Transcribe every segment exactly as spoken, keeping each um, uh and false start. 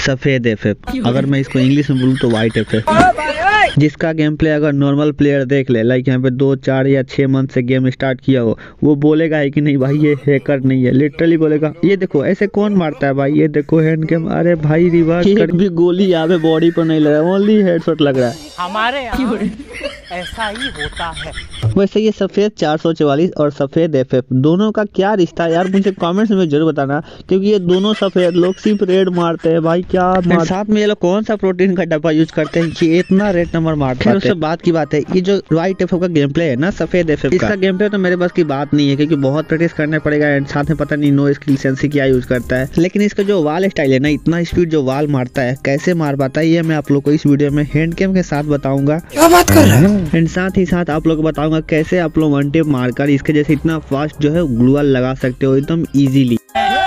सफेद एफएफ, अगर मैं इसको इंग्लिश में बोलूँ तो व्हाइट एफएफ, जिसका गेम प्ले अगर नॉर्मल प्लेयर देख ले, लाइक यहाँ पे दो चार या छह मंथ से गेम स्टार्ट किया हो, वो बोलेगा है कि नहीं भाई ये हैकर नहीं है, लिटरली बोलेगा। ये देखो ऐसे कौन मारता है भाई, ये देखो हैंड गेम, अरे भाई रिवर्स कर भी गोली यहाँ पे बॉडी पर नहीं लग रहा है, ओनली हेडशॉट लग रहा है। हमारे यहाँ ऐसा ही होता है। वैसे ये सफेद चार सौ चौवालीस और सफेद एफएफ दोनों का क्या रिश्ता है यार, मुझे कमेंट्स में जरूर बताना, क्योंकि ये दोनों सफेद लोग सिर्फ रेड मारते हैं भाई, क्या मार... साथ में ये लोग कौन सा प्रोटीन का डब्बा यूज करते हैं कि इतना रेड नंबर मारते हैं। उससे बात की बात है, ये जो व्हाइट एफएफ का गेम प्ले है ना, सफेद एफएफ का, इसका गेम प्ले तो मेरे पास की बात नहीं है, क्योंकि बहुत प्रैक्टिस करना पड़ेगा एंड साथ में पता नहीं नो स्किल सेंसी क्या यूज करता है। लेकिन इसका जो वाल स्टाइल है ना, इतना स्पीड जो वाल मारता है, कैसे मार पाता है, ये मैं आप लोग को इस वीडियो में हैंड गेम के साथ बताऊंगा। क्या बात कर रहे हैं? एंड साथ ही साथ आप लोग को बताऊंगा कैसे आप लोग वन टेप मारकर इसके जैसे इतना फास्ट जो है ग्लूअल लगा सकते हो एकदम इजीली।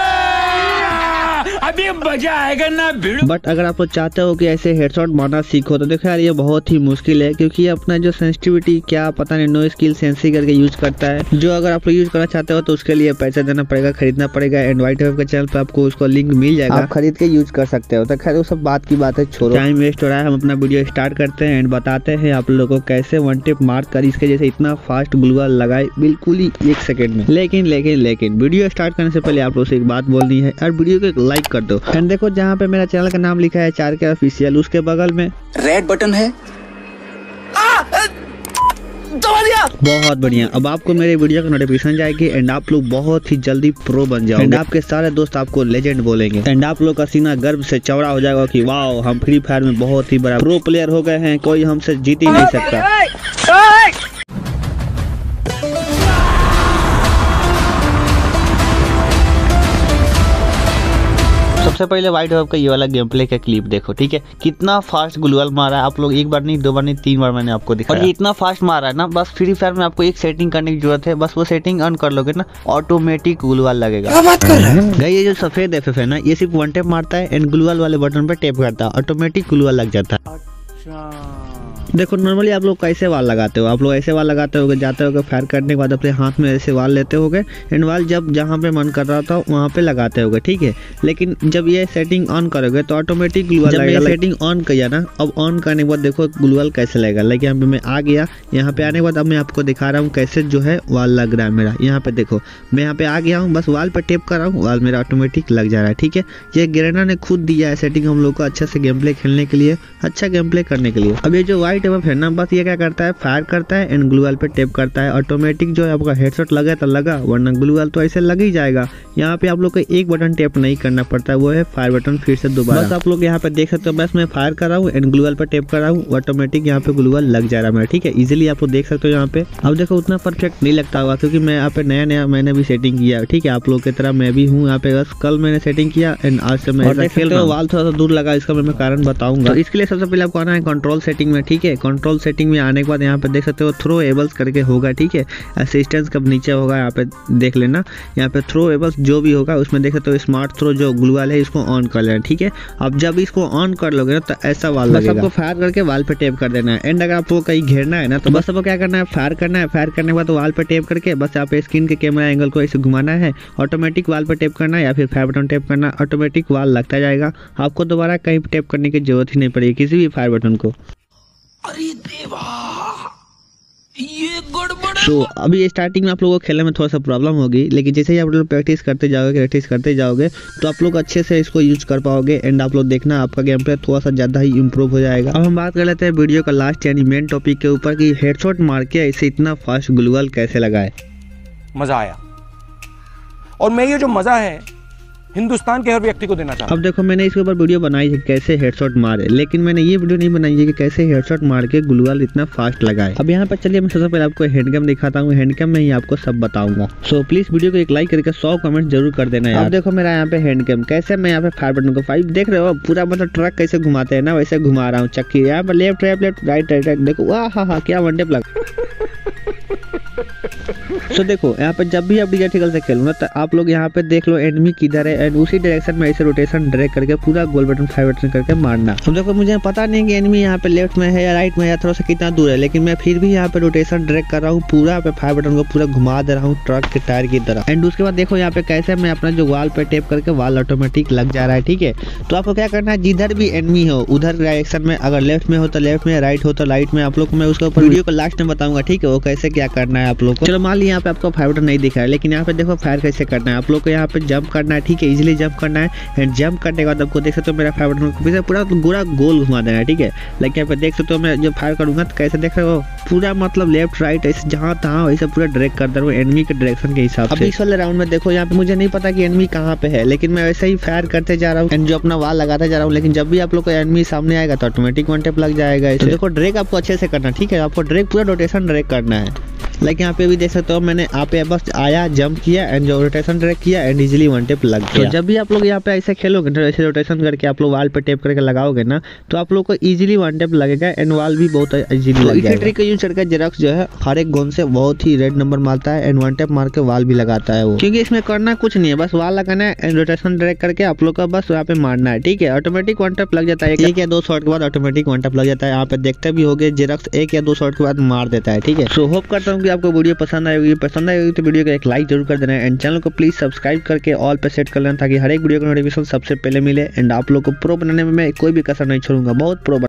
अभी मजा आएगा ना भिड़ो। बट अगर आप लोग चाहते हो कि ऐसे हेडशॉट मारना सीखो तो देखो यार ये बहुत ही मुश्किल है, क्योंकि ये अपना जो सेंसिटिविटी क्या पता नहीं नो स्किल सेंसी करके यूज करता है, जो अगर आप लोग यूज करना चाहते हो तो उसके लिए पैसा देना पड़ेगा, खरीदना पड़ेगा। एंड व्हाइट एफ के चैनल पे आपको उसको लिंक मिल जाएगा, आप खरीद के यूज कर सकते हो। तो खैर वो सब बात की बात है, छोड़ो, टाइम वेस्ट हो रहा है, हम अपना वीडियो स्टार्ट करते हैं एंड बताते हैं आप लोगों को कैसे वन टेप मार कर इसके जैसे इतना फास्ट ग्लूअल लगाए बिल्कुल ही एक सेकंड में। लेकिन लेकिन लेकिन वीडियो स्टार्ट करने से पहले आप लोग से एक बात बोलनी है, और वीडियो को एक लाइक कर दो। एंड देखो जहाँ पे मेरा चैनल का नाम लिखा है चार के ऑफिशियल, उसके बगल में रेड बटन है, बहुत बढ़िया। अब आपको मेरे वीडियो का नोटिफिकेशन जाएगी एंड आप लोग बहुत ही जल्दी प्रो बन जाओगे एंड आपके सारे दोस्त आपको लेजेंड बोलेंगे एंड आप लोग का सीना गर्व से चौड़ा हो जाएगा कि वाओ हम फ्री फायर में बहुत ही बड़ा प्रो प्लेयर हो गए हैं, कोई हमसे जीत ही नहीं सकता। सबसे पहले व्हाइट एफ का ये वाला गेम प्ले का क्लिप देखो, ठीक है, कितना फास्ट ग्लूअल मारा है। आप लोग एक बार नहीं, दो बार नहीं, तीन बार मैंने आपको दिखाया, और ये इतना फास्ट मारा है ना, बस फ्री फायर में आपको एक सेटिंग करने की जरूरत है, बस वो सेटिंग ऑन कर लोगे ना, ऑटोमेटिक ग्लूअल लगेगा। क्या बात कर रहे हैं? ये जो सफेद एफएफ है ना, ये सिर्फ वन टेप मारता है एंड ग्लूअल वाले बटन पर टेप करता है, ऑटोमेटिक ग्लूअल लग जाता है। देखो नॉर्मली आप लोग कैसे वाल लगाते हो, आप लोग ऐसे वाल लगाते होगे, जाते होगे फायर करने के बाद अपने हाथ में ऐसे वाल लेते होगे एंड वाल जब जहाँ पे मन कर रहा था वहाँ पे लगाते होगे, ठीक है। लेकिन जब ये सेटिंग ऑन करोगे तो ऑटोमेटिक ग्लूअल लगेगा। सेटिंग ऑन किया ना, अब ऑन करने के बाद देखो ग्लूअल कैसे लगेगा। लाइक यहाँ पे मैं आ गया, यहाँ पे आने के बाद अब मैं आपको दिखा रहा हूँ कैसे जो है वाल लग रहा है मेरा। यहाँ पे देखो मैं यहाँ पे आ गया हूँ, बस वाल पे टेप कर रहा हूँ, वाल मेरा ऑटोमेटिक लग जा रहा है, ठीक है। ये गेरेना ने खुद दिया है सेटिंग हम लोग को अच्छे से गेम प्ले खेलने के लिए, अच्छा गेम प्ले करने के लिए। अब ये जो व्हाइट एफ है ना, बस ये क्या करता है, फायर करता है एंड ग्लूअल पे टेप करता है, ऑटोमेटिक जो है आपका हेडशॉट लगा तो लगा, वरना ग्लूअल तो ऐसे लग ही जाएगा। यहाँ पे आप लोग को एक बटन टेप नहीं करना पड़ता है, वो है फायर बटन फिर से दोबारा। बस आप लोग यहाँ पे देख सकते हो, बस मैं फायर कर रहा हूँ एंड ग्लूअल पे टेप कर रहा हूँ, ऑटोमेटिक यहाँ पे ग्लूअल लग जा रहा है, ठीक है, इजीली आप लोग देख सकते हो यहाँ पे। अब देखो उतना परफेक्ट नहीं लगता होगा, क्योंकि मैं यहाँ पे नया नया मैंने भी सेटिंग किया, ठीक है, आप लोग की तरह मैं भी हूँ यहाँ पे, बस कल मैंने सेटिंग किया एंड आज से मैं खेल रहा हूँ। वाल थोड़ा सा दूर लगा, इसका मैं कारण बताऊंगा। तो इसके लिए सबसे पहले आपको आना है कंट्रोल सेटिंग में, ठीक है। कंट्रोल सेटिंग में आने के बाद यहाँ पे देख सकते हो थ्रो एबल्स करके होगा, ठीक है, असिस्टेंस कब नीचे होगा यहाँ पे देख लेना, यहाँ पे थ्रो एबल्स जो भी होगा उसमें देख सकते हो स्मार्ट थ्रो जो ग्लूअल है इसको ऑन कर लेना, ठीक है। अब जब इसको ऑन कर लोगे ना तो ऐसा वाल लगेगा, सबको फायर करके वाल पे टेप कर देना है। एंड अगर आपको कहीं घेरना है ना तो बस आपको क्या करना है, फायर करना है, फायर करने के बाद वाल पे टेप करके बस आप स्क्रीन के कैमरा एंगल को ऐसे घुमाना है, ऑटोमेटिक वाल पे टेप करना है या फिर फायर बटन टेप करना, ऑटोमेटिक वाल लगता जाएगा, आपको दोबारा कहीं टेप करने की जरूरत ही नहीं पड़ेगी किसी भी फायर बटन को। अरे देवा ये गड़बड़। तो अभी स्टार्टिंग में आप लोगों को खेलने में थोड़ा सा प्रॉब्लम होगी, लेकिन जैसे ही आप लोग प्रैक्टिस करते जाओगे प्रैक्टिस करते जाओगे तो आप लोग अच्छे से इसको यूज कर पाओगे एंड आप लोग देखना आपका गेम प्ले थोड़ा सा ज़्यादा ही इम्प्रूव हो जाएगा। अब हम बात कर लेते हैं वीडियो का लास्ट यानी मेन टॉपिक के ऊपर कि हेडशॉट मार के ऐसे इतना फास्ट ग्लूअल कैसे लगाए। मजा आया, और मैं ये जो मजा है हिंदुस्तान के हर व्यक्ति को देना चाहता हूं। अब देखो मैंने इसके ऊपर वीडियो बनाई है कैसे हेडशॉट मारे, लेकिन मैंने ये वीडियो नहीं बनाई है कि कैसे हेडशॉट मार के ग्लूअल इतना फास्ट लगाए। अब यहाँ पर चलिए मैं सबसे पहले आपको हैंडगम दिखाता हूँ, हैंडगम में ही आपको सब बताऊंगा। सो प्लीज वीडियो को एक लाइक करके सौ कमेंट जरूर कर देना यार। अब देखो मेरा यहाँ पे हैंडगम कैसे मैं यहाँ पे फायर बटन को फाइव देख रहे हो, पूरा मतलब ट्रक कैसे घुमाते हैं ना वैसे घुमा रहा हूँ चक्की, यहाँ पर left right left right right right देखो, वाह हाँ हाँ क्या वन टेप लगा। तो देखो यहाँ पे जब भी आप डिजिटल से खेलो ना तो आप लोग यहाँ पे देख लो एनिमी किधर है एंड उसी डायरेक्शन में ऐसे रोटेशन ड्रैग करके पूरा गोल बटन फाइव बटन करके मारना। तो देखो मुझे पता नहीं कि एनिमी यहाँ पे लेफ्ट में है या राइट में है या थोड़ा सा कितना दूर है, लेकिन मैं फिर भी यहाँ पे रोटेशन ड्रैग कर रहा हूँ, पूरा पे फाइव बटन को पूरा घुमा दे रहा हूँ ट्रक के टायर की तरह। एंड उसके बाद देखो यहाँ पे कैसे मैं अपना जो वाल पे टेप करके वाल ऑटोमेटिक लग जा रहा है। ठीक है, तो आपको क्या करना है, जिधर भी एनिमी हो उधर डायरेक्शन में, अगर लेफ्ट में हो तो लेफ्ट में, राइट हो तो राइट में, आप लोग को मैं उसके ऊपर वीडियो को लास्ट में बताऊंगा। ठीक है, वो कैसे क्या करना है आप लोग को। चलो मान लीजिए यहाँ पे आपको फाइव बटन नहीं दिखा है, लेकिन यहाँ पे देखो फायर कैसे करना है आप लोग को। यहाँ पे जंप करना है, ठीक है, इजिली जंप करना है एंड जंप करने के बाद आपको देख सकते हो मेरा फाइव बटन को पीछे पूरा पूरा गोल घुमा देना है। ठीक है, लेकिन यहाँ पे देख सकते हो मैं जब फायर करूंगा तो कैसे देख रहे हो पूरा मतलब लेफ्ट राइट ऐसे जहाँ तहाँ वैसे पूरा ड्रैग कर दे रहा हूँ एनिमी के डायरेक्शन के हिसाब से। अब इस वाले राउंड में देखो यहाँ पे मुझे नहीं पता कि एनिमी कहाँ पे है, लेकिन मैं वैसे ही फायर करते जा रहा हूँ एंड जो अपना वाल लगाते जा रहा हूँ। लेकिन जब भी आप लोग को एनिमी सामने आएगा तो ऑटोमेटिक वन टेप लग जाएगा। तो देखो ड्रैग आपको अच्छे से करना, ठीक है, आपको ड्रैग पूरा रोटेशन ड्रैग करना है। लाइक यहाँ पे भी देख सकते हो मैंने यहाँ पे बस आया जंप किया एंड जो रोटेशन ड्रैग किया एंड इजीली वन टेप लग गया। तो जब भी आप लोग यहाँ पे ऐसे खेलोगे ना, ऐसे रोटेशन करके आप लोग वाल पे टेप करके लगाओगे ना तो आप लोग को इजीली वन टेप लगेगा एंड वाल भी बहुत इजीली लग जाएगा। इसी ट्रिक का यूज करके जेरॉक्स जो है हर एक गोन से बहुत ही रेड नंबर मारता है एंड वन टेप मार के वाल भी लगाता है वो, क्योंकि इसमें करना कुछ नहीं है, बस वाल लगाना है एंड रोटेशन ड्रैग करके आप लोग का बस यहाँ पे मारना है। ठीक है, ऑटोमेटिक वन टेप लग जाता है, एक या दो शॉट के बाद ऑटोमेटिक वन टेप लग जाता है। यहाँ पे देखते भी होगे जेरॉक्स एक या दो शॉट के बाद मार देता है। ठीक है, सो होप करता हूँ कि आपको वीडियो पसंद आएगी। पसंद आएगी तो वीडियो को एक लाइक जरूर कर देना एंड चैनल को प्लीज सब्सक्राइब करके ऑल पे सेट कर लेना ताकि हर एक वीडियो का नोटिफिकेशन सबसे पहले मिले एंड आप लोग को प्रो बनाने में मैं कोई भी कसर नहीं छोड़ूंगा, बहुत प्रो